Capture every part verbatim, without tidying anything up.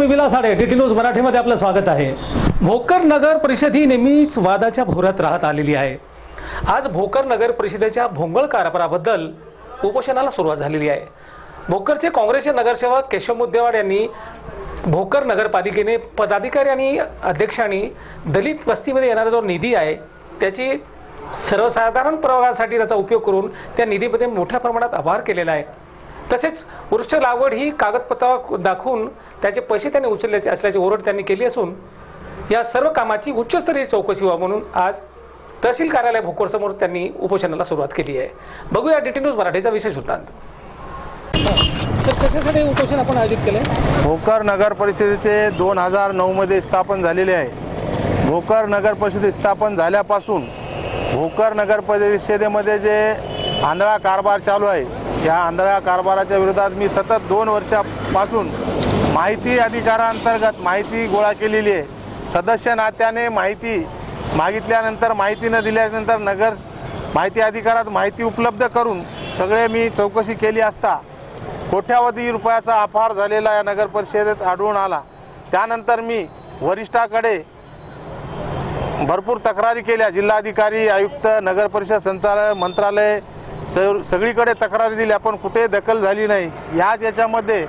मी Vilas Ade, D T news मराठीमध्ये आपलं स्वागत आहे। भोकर नगर परिषद ही नेहमीच वादाच्या भोवऱ्यात राहत आलेली आहे। आज भोकर नगर परिषदेच्या भोंगळ कारभाराबद्दल उपोषणाला सुरुवात झालेली आहे। भोकरचे काँग्रेसचे नगरसेवक केशव मुद्देवाड यांनी भोकर नगरपालिकेने पदाधिकारी आणि अध्यक्षांनी दलित वस्तीमध्ये येणारा जो निधी आहे त्याची सर्वसाधारण प्रयोगासाठी त्याचा उपयोग करून त्या निधीमध्ये मोठ्या प्रमाणात आभार केलेला आहे। तसेच वृक्ष लागवड ही कागदपत्र दाखवून त्याचे पैसे त्यांनी उचलल्याचे असल्याची ओरड त्यांनी केली असून या सर्व कामाची उच्चस्तरीय चौकशी व्हावी म्हणून आज तहसील कार्यालय भोकर समोर त्यांनी उपोषणाला सुरुवात केली आहे। बघूया डी टी न्यूज मराठीचा विशेष वृत्तांत। कशासाठी उपोषण आपण आयोजित केले? भोकर नगर परिषदेचे दोन हजार नऊ मध्ये स्थापन झालेले आहे। भोकर नगर परिषद स्थापन झाल्यापासून भोकर नगर परिषदेमध्ये जे आंधळा कारभार चालू आहे या आंधळा कारभाराच्या विरोधात मी सतत दोन वर्षापासून माहिती अधिकारांतर्गत माहिती गोळा केलेली आहे। सदस्य नात्याने माहिती मागितल्यानंतर माहिती न दिल्यानंतर नगर माहिती अधिकारात माहिती उपलब्ध करून सगळे मी चौकशी केली असता कोट्यावधी रुपयाचा अपहार झालेला या नगर परिषदेत आढळून आला। त्यानंतर मी वरिष्ठाकडे भरपूर तक्रारी केल्या, जिल्हाधिकारी, आयुक्त, नगर परिषद संचालक, मंत्रालय सगळीकडे तक्रारी दिल्या पण कुठे दखल झाली नाही। याच याच्यामध्ये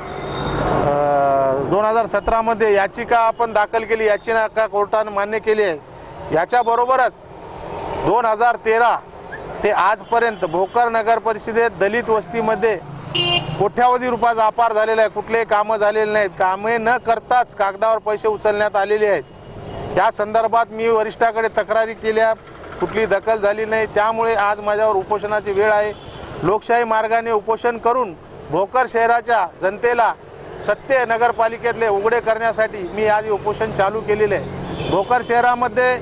दोन हजार सतरा मध्ये याचिका आपण दाखल केली, याचिका कोर्टाने मान्य केली आहे। याच्याबरोबरच दोन हजार तेरा ते आजपर्यंत भोकर नगर परिषदेत दलित वस्तीमध्ये कोट्यावधी रुपयाचा अपहार झालेला आहे। कुठलेही कामं झालेले नाहीत, कामे न करताच कागदावर पैसे उचलण्यात आलेले आहेत। या संदर्भात मी वरिष्ठाकडे तक्रारी केल्या, कुठली दखल झाली नाही। त्यामुळे आज माझ्यावर उपोषणाची वेळ आहे। लोकशाही मार्गाने उपोषण करून भोकर शहराच्या जनतेला सत्य नगरपालिकेतले उघडे करण्यासाठी मी आज उपोषण चालू केलेले आहे। भोकर शहरामध्ये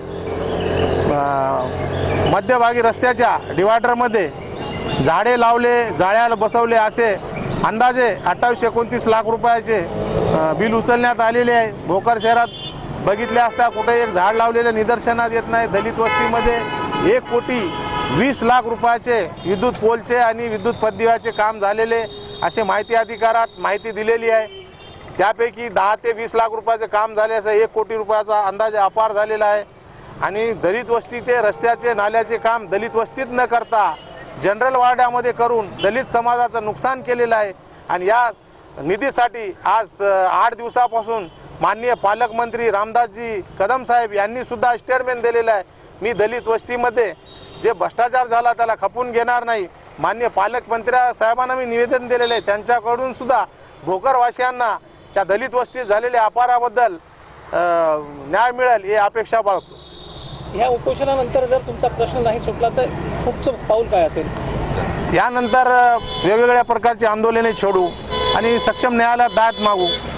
मध्यभागी रस्त्याच्या डिवायडरमध्ये झाडे लावले, जाळ्याला बसवले असे अंदाजे अठ्ठावीस एकोणतीस लाख रुपयाचे बिल उचलण्यात आलेले आहे। भोकर शहरात बघितले असता कुठे एक झाड लावलेले निदर्शनात येत नाही। दलित वस्तीमध्ये एक कोटी वीस लाख रुपयाचे विद्युत पोलचे आणि विद्युत पददिव्याचे काम झालेले असे माहिती अधिकारात माहिती दिलेली आहे। त्यापैकी दहा ते वीस लाख रुपयाचे काम झाले असं एक कोटी रुपयाचा अंदाजे अपहार झालेला आहे। आणि दलित वस्तीचे रस्त्याचे नाल्याचे काम दलित वस्तीत न करता जनरल वार्डामध्ये करून दलित समाजाचं नुकसान केलेलं आहे। आणि या निधीसाठी आज आठ दिवसापासून माननीय पालकमंत्री रामदासजी कदम साहेब यांनी सुद्धा स्टेटमेंट दिलेलं आहे। मी दलित वस्तीमध्ये जे भ्रष्टाचार झाला त्याला खपून घेणार नाही। माननीय पालकमंत्री साहेबांना मी निवेदन दिलेले आहे, त्यांच्याकडून सुद्धा भोकरवासियांना त्या दलित वस्तीत झालेल्या अपहाराबद्दल न्याय मिळेल ही अपेक्षा बाळगतो। या उपोषणानंतर जर तुमचा प्रश्न नाही सुटला तर पुढचं पाऊल काय असेल? यानंतर वेगवेगळ्या प्रकारची आंदोलने छेडू आणि सक्षम न्यायालयात दाद मागू।